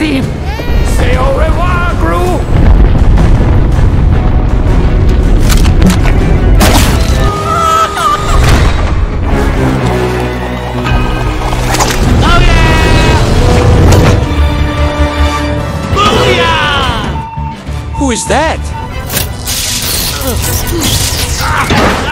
see him. Say au revoir, Gru. Who is that?